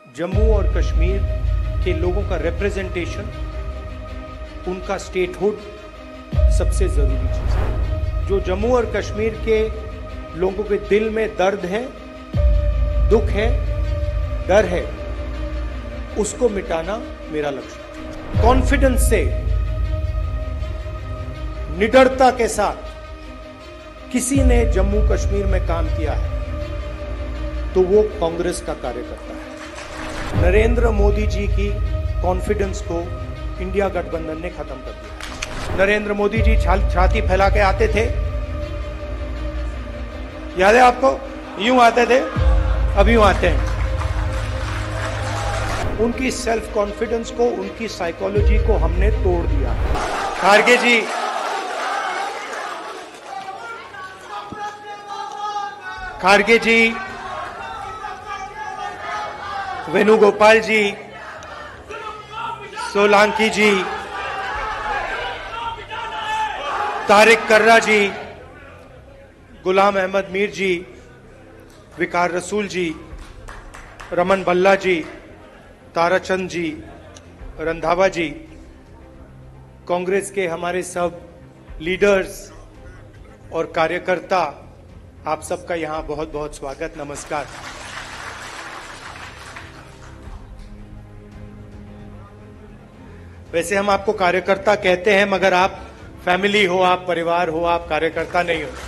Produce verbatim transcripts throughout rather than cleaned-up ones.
जम्मू और कश्मीर के लोगों का रिप्रेजेंटेशन, उनका स्टेटहुड सबसे जरूरी चीज है। जो जम्मू और कश्मीर के लोगों के दिल में दर्द है, दुख है, डर है, उसको मिटाना मेरा लक्ष्य। कॉन्फिडेंस से, निडरता के साथ किसी ने जम्मू कश्मीर में काम किया है तो वो कांग्रेस का कार्यकर्ता है। नरेंद्र मोदी जी की कॉन्फिडेंस को इंडिया गठबंधन ने खत्म कर दिया। नरेंद्र मोदी जी छाती फैला के आते थे, याद है आपको? यूं आते थे, अब यूं आते हैं। उनकी सेल्फ कॉन्फिडेंस को, उनकी साइकोलॉजी को हमने तोड़ दिया। खारगे जी, खारगे जी, वेणुगोपाल जी, सोलंकी जी, तारिक कर्रा जी, गुलाम अहमद मीर जी, विकार रसूल जी, रमन भल्ला जी, ताराचंद जी, रंधावा जी, कांग्रेस के हमारे सब लीडर्स और कार्यकर्ता, आप सबका यहां बहुत बहुत स्वागत, नमस्कार। वैसे हम आपको कार्यकर्ता कहते हैं, मगर आप फैमिली हो, आप परिवार हो, आप कार्यकर्ता नहीं हो।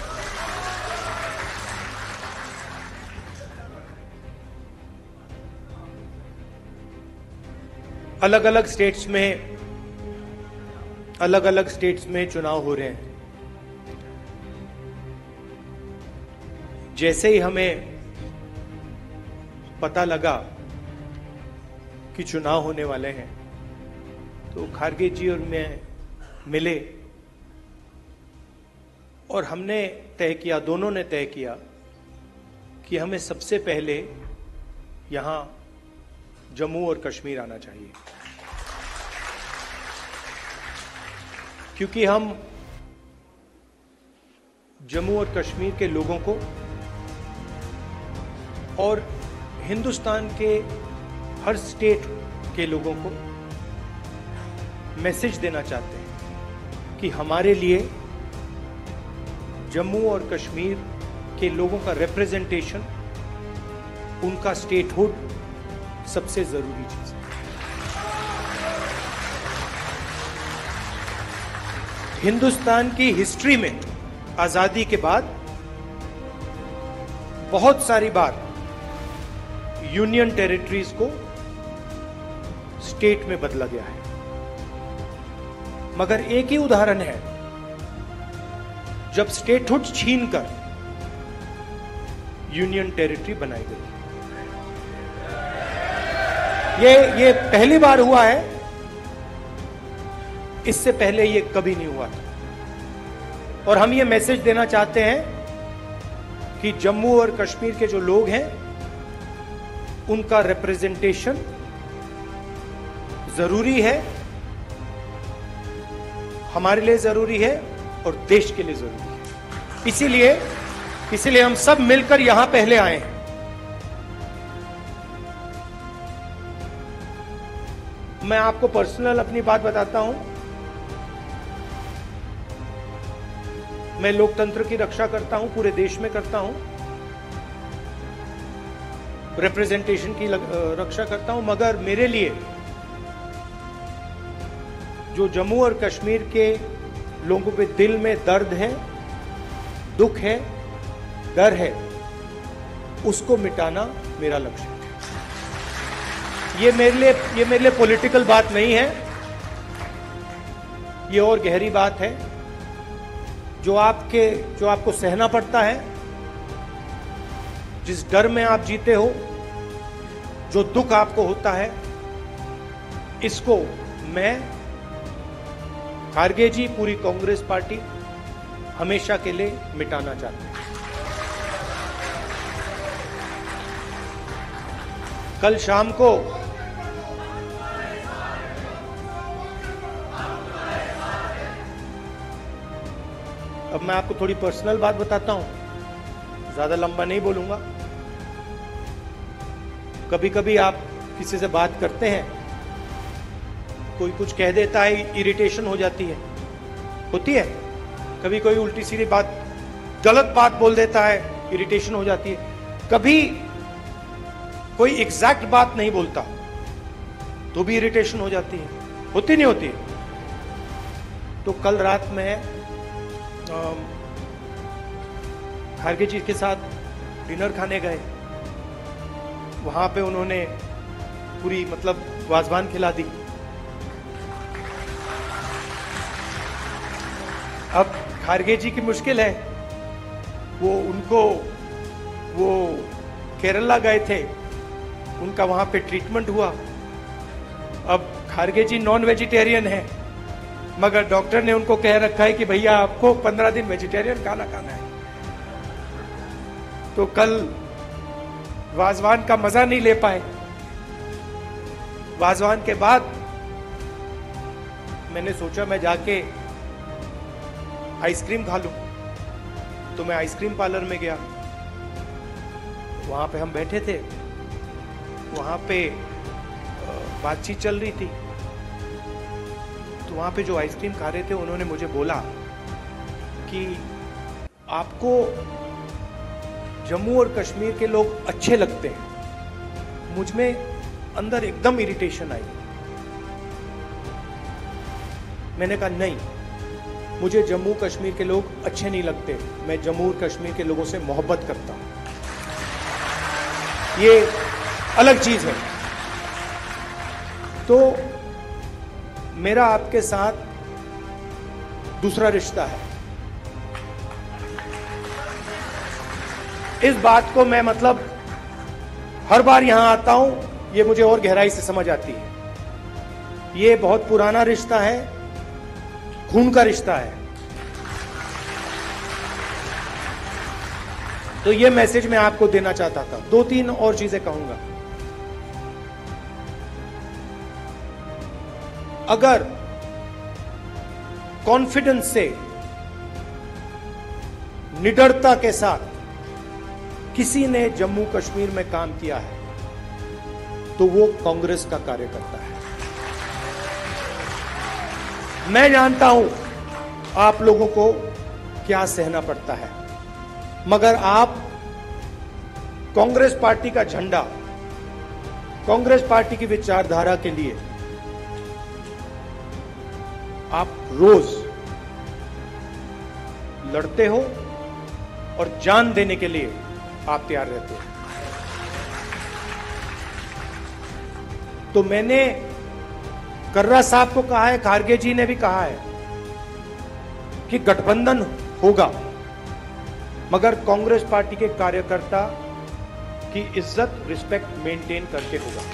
अलग अलग स्टेट्स में अलग अलग स्टेट्स में चुनाव हो रहे हैं। जैसे ही हमें पता लगा कि चुनाव होने वाले हैं तो खारगे जी और मैं मिले और हमने तय किया, दोनों ने तय किया कि हमें सबसे पहले यहां जम्मू और कश्मीर आना चाहिए, क्योंकि हम जम्मू और कश्मीर के लोगों को और हिंदुस्तान के हर स्टेट के लोगों को मैसेज देना चाहते हैं कि हमारे लिए जम्मू और कश्मीर के लोगों का रिप्रेजेंटेशन, उनका स्टेटहुड सबसे जरूरी चीज है। हिंदुस्तान की हिस्ट्री में आजादी के बाद बहुत सारी बार यूनियन टेरिटरीज को स्टेट में बदला गया है, मगर एक ही उदाहरण है जब स्टेटहुड छीनकर यूनियन टेरिटरी बनाई गई। ये ये पहली बार हुआ है, इससे पहले ये कभी नहीं हुआ था। और हम ये मैसेज देना चाहते हैं कि जम्मू और कश्मीर के जो लोग हैं, उनका रिप्रेजेंटेशन जरूरी है, हमारे लिए जरूरी है और देश के लिए जरूरी है। इसीलिए इसीलिए हम सब मिलकर यहां पहले आए हैं। मैं आपको पर्सनल अपनी बात बताता हूं। मैं लोकतंत्र की रक्षा करता हूं, पूरे देश में करता हूं, रिप्रेजेंटेशन की रक्षा करता हूं, मगर मेरे लिए जो जम्मू और कश्मीर के लोगों के दिल में दर्द है, दुख है, डर है, उसको मिटाना मेरा लक्ष्य है। ये मेरे लिए ये मेरे लिए पॉलिटिकल बात नहीं है, ये और गहरी बात है जो आपके जो आपको सहना पड़ता है, जिस डर में आप जीते हो, जो दुख आपको होता है, इसको मैं, खारगे जी, पूरी कांग्रेस पार्टी हमेशा के लिए मिटाना चाहते हैं। कल शाम को अब मैं आपको थोड़ी पर्सनल बात बताता हूं, ज्यादा लंबा नहीं बोलूंगा। कभी कभी आप किसी से बात करते हैं, कोई कुछ कह देता है, इरिटेशन हो जाती है, होती है। कभी कोई उल्टी सीधी बात, गलत बात बोल देता है, इरिटेशन हो जाती है। कभी कोई एग्जैक्ट बात नहीं बोलता तो भी इरिटेशन हो जाती है, होती नहीं होती। तो कल रात में खारगे जी के साथ डिनर खाने गए, वहां पे उन्होंने पूरी मतलब वाजवान खिला दी। अब खारगे जी की मुश्किल है, वो उनको वो केरला गए थे, उनका वहां पे ट्रीटमेंट हुआ। अब खारगे जी नॉन वेजिटेरियन है, मगर डॉक्टर ने उनको कह रखा है कि भैया आपको पंद्रह दिन वेजिटेरियन खाना खाना है। तो कल वाजवान का मजा नहीं ले पाए। वाजवान के बाद मैंने सोचा मैं जाके आइसक्रीम खा लूं, तो मैं आइसक्रीम पार्लर में गया। वहां पे हम बैठे थे, वहां पे बातचीत चल रही थी। तो वहां पे जो आइसक्रीम खा रहे थे, उन्होंने मुझे बोला कि आपको जम्मू और कश्मीर के लोग अच्छे लगते हैं। मुझ में अंदर एकदम इरिटेशन आई। मैंने कहा नहीं, मुझे जम्मू कश्मीर के लोग अच्छे नहीं लगते, मैं जम्मू और कश्मीर के लोगों से मोहब्बत करता हूं, ये अलग चीज है। तो मेरा आपके साथ दूसरा रिश्ता है। इस बात को मैं मतलब हर बार यहां आता हूं, ये मुझे और गहराई से समझ आती है। ये बहुत पुराना रिश्ता है, खून का रिश्ता है। तो ये मैसेज मैं आपको देना चाहता था। दो तीन और चीजें कहूंगा। अगर कॉन्फिडेंस से, निडरता के साथ किसी ने जम्मू कश्मीर में काम किया है, तो वो कांग्रेस का कार्यकर्ता है। मैं जानता हूं आप लोगों को क्या सहना पड़ता है, मगर आप कांग्रेस पार्टी का झंडा, कांग्रेस पार्टी की विचारधारा के लिए आप रोज लड़ते हो और जान देने के लिए आप तैयार रहते हो। तो मैंने कर्रा साहब को कहा है, खारगे जी ने भी कहा है कि गठबंधन होगा, मगर कांग्रेस पार्टी के कार्यकर्ता की इज्जत, रिस्पेक्ट मेंटेन करके होगा।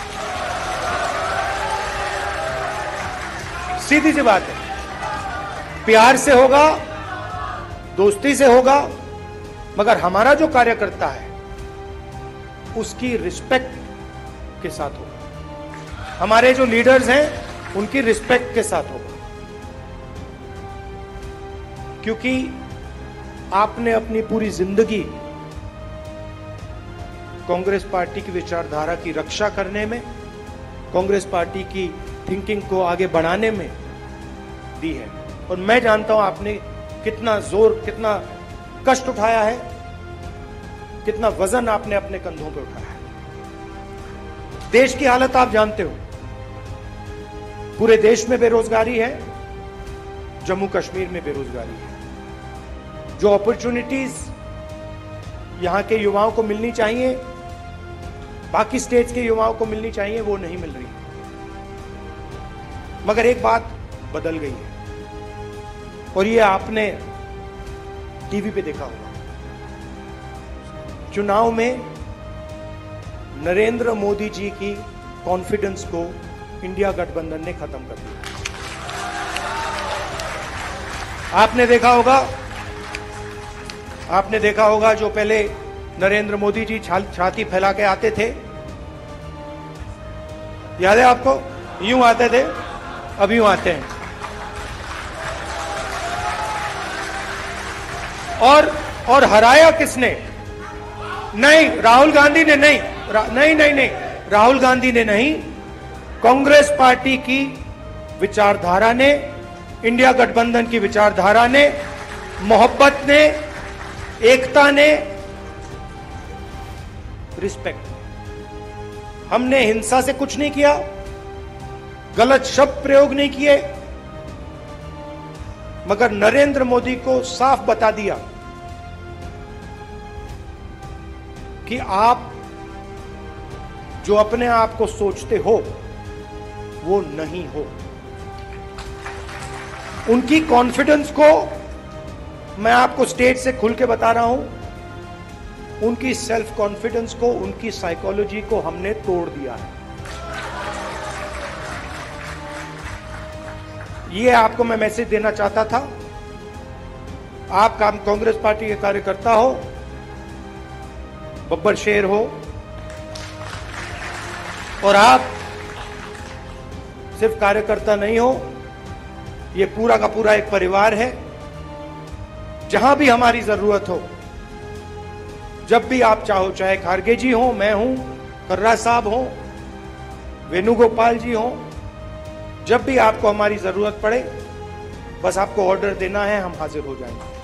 सीधी सी बात है, प्यार से होगा, दोस्ती से होगा, मगर हमारा जो कार्यकर्ता है उसकी रिस्पेक्ट के साथ होगा। हमारे जो लीडर्स हैं उनकी रिस्पेक्ट के साथ होगा, क्योंकि आपने अपनी पूरी जिंदगी कांग्रेस पार्टी की विचारधारा की रक्षा करने में, कांग्रेस पार्टी की थिंकिंग को आगे बढ़ाने में दी है। और मैं जानता हूं आपने कितना जोर, कितना कष्ट उठाया है, कितना वजन आपने अपने कंधों पे उठाया है। देश की हालत आप जानते हो, पूरे देश में बेरोजगारी है, जम्मू कश्मीर में बेरोजगारी है। जो अपॉर्चुनिटीज यहां के युवाओं को मिलनी चाहिए, बाकी स्टेट्स के युवाओं को मिलनी चाहिए, वो नहीं मिल रही। मगर एक बात बदल गई है, और ये आपने टीवी पे देखा होगा। चुनाव में नरेंद्र मोदी जी की कॉन्फिडेंस को इंडिया गठबंधन ने खत्म कर दिया। आपने देखा होगा, आपने देखा होगा जो पहले नरेंद्र मोदी जी छाती फैला के आते थे, याद है आपको? यूं आते थे, अब यूं आते हैं। और और हराया किसने? नहीं, राहुल गांधी ने नहीं, नहीं नहीं नहीं राहुल गांधी ने नहीं, कांग्रेस पार्टी की विचारधारा ने, इंडिया गठबंधन की विचारधारा ने, मोहब्बत ने, एकता ने, रिस्पेक्ट। हमने हिंसा से कुछ नहीं किया, गलत शब्द प्रयोग नहीं किए, मगर नरेंद्र मोदी को साफ बता दिया कि आप जो अपने आप को सोचते हो वो नहीं हो। उनकी कॉन्फिडेंस को मैं आपको स्टेज से खुल के बता रहा हूं, उनकी सेल्फ कॉन्फिडेंस को, उनकी साइकोलॉजी को हमने तोड़ दिया है। ये आपको मैं मैसेज देना चाहता था। आप काम कांग्रेस पार्टी के कार्यकर्ता हो, बब्बर शेर हो, और आप सिर्फ कार्यकर्ता नहीं हो, ये पूरा का पूरा एक परिवार है। जहां भी हमारी जरूरत हो, जब भी आप चाहो, चाहे खारगे जी हो, मैं हूं, कर्रा साहब हो, वेणुगोपाल जी हो, जब भी आपको हमारी जरूरत पड़े, बस आपको ऑर्डर देना है, हम हाजिर हो जाएंगे।